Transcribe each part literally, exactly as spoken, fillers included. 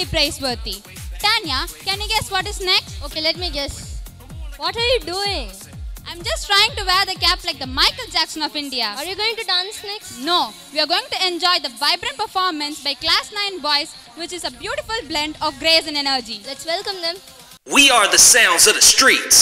truly praiseworthy. Tanya, can you guess what is next? Okay, let me guess. What are you doing? I'm just trying to wear the cap like the Michael Jackson of India. Are you going to dance next? No, we are going to enjoy the vibrant performance by Class nine boys, which is a beautiful blend of grace and energy. Let's welcome them. We are the sounds of the streets.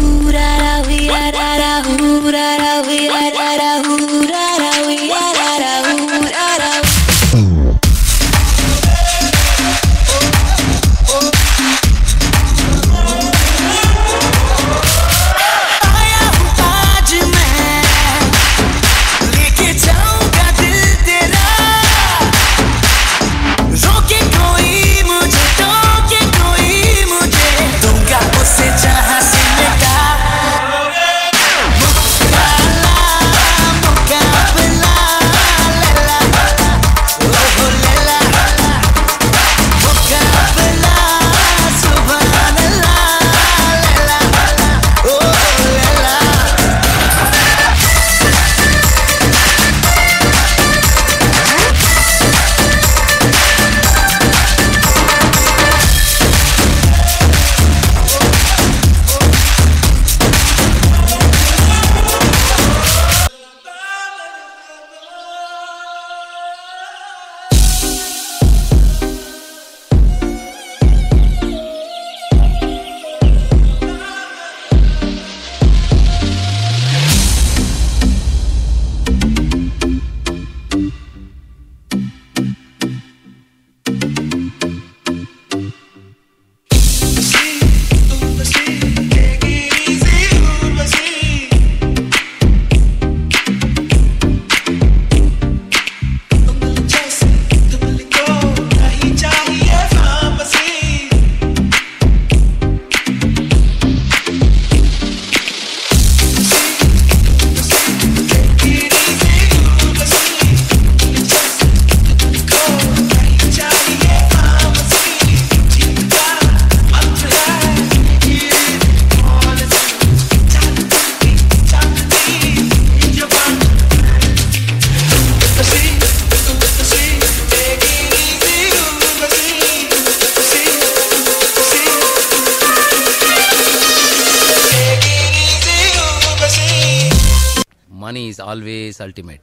Money is always ultimate.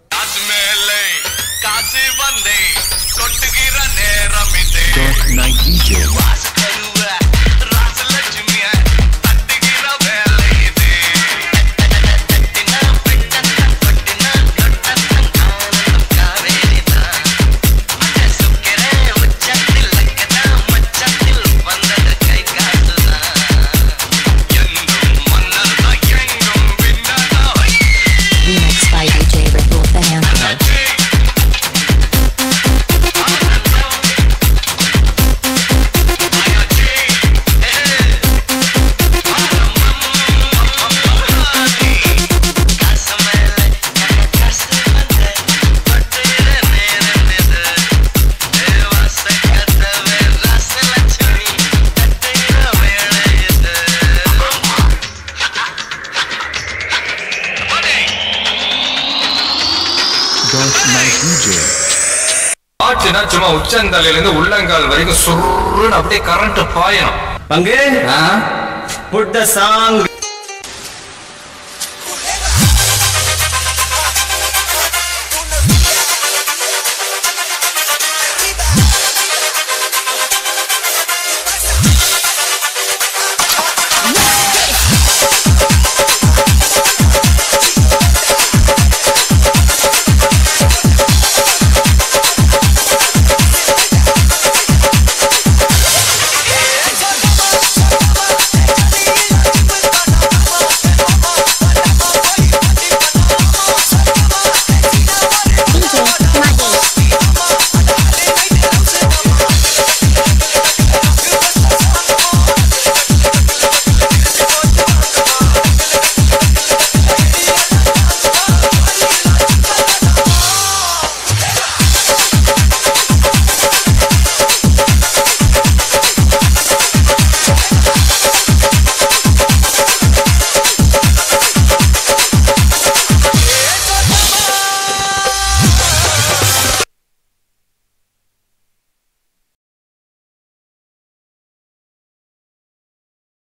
Night D J. ஆச்சுனா சும்மா உச்சந்தலையில இருந்து உள்ளங்கால் வரைக்கும் சுருன்னு அப்படியே current பாயணும். பங்கு put the song